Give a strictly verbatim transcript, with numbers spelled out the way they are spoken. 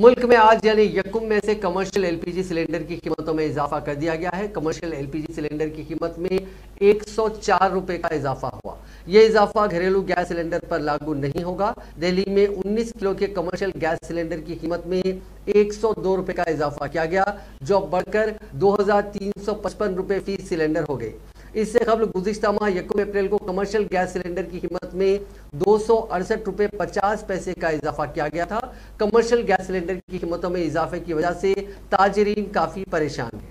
मुल्क में आज यानी यकुम में से कमर्शियल एलपीजी सिलेंडर की कीमतों में इजाफा कर दिया गया है। कमर्शियल एलपीजी सिलेंडर की कीमत में एक सौ चार रुपए का इजाफा हुआ। यह इजाफा घरेलू गैस सिलेंडर पर लागू नहीं होगा। दिल्ली में उन्नीस किलो के कमर्शियल गैस सिलेंडर की कीमत में एक सौ दो रुपए का इजाफा किया गया, जो बढ़कर दो हजार तीन सौ पचपन रुपए फी सिलेंडर हो गई। इससे कबल गुज़िश्ता माह यकुम अप्रैल को कमर्शियल गैस सिलेंडर की कीमत में दो सौ अड़सठ रुपए पचास पैसे का इजाफा किया गया था। कमर्शियल गैस सिलेंडर की कीमतों में इजाफे की वजह से ताजरीन काफी परेशान हैं।